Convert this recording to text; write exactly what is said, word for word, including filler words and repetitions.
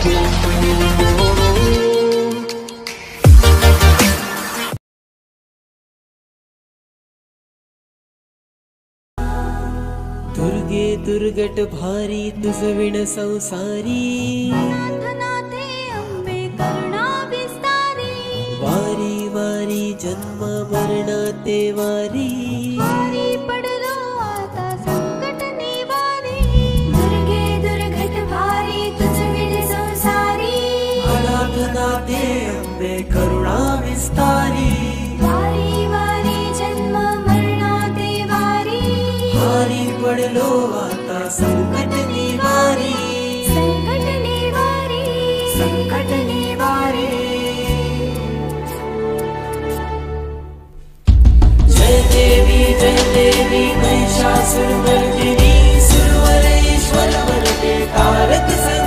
दुर्गे दुर्गट भारी तुझ विण संसारी, नाथनाथे अंबे करुणा विस्तारी, वारी वारी जन्म मरणाते वारी, वारी पडलो आता संकट निवारी। दुर्गे दुर्गट भारी तुझ विण संसारी, अनाथनाथे अंबे करुणा विस्तारी, वारी वारी जन्म मरणाते वारी, वारी पडलो आता संकट निवारी, संकट निवारी, संकट निवारी। जय देवी जय देवी महिषासुरमर्दिनी, सुरवरेश्वर वरदे तारक